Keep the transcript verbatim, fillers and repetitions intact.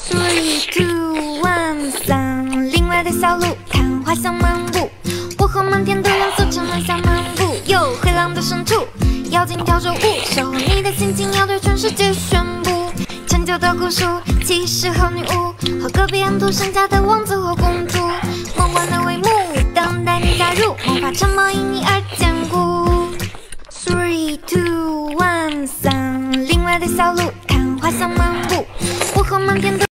Three, two, one， 三。另外的小路看花香漫步，我和满天的蓝色成了小漫步。有黑狼的深处，妖精跳着舞，守护你的心情要对全世界宣布。陈旧的古树，骑士和女巫，和隔壁安徒生家的王子和公主。梦幻的帷幕，等待你加入，魔法城堡因你而坚固。Three, two, one， 三。另外的小路看花香漫步，我和满天的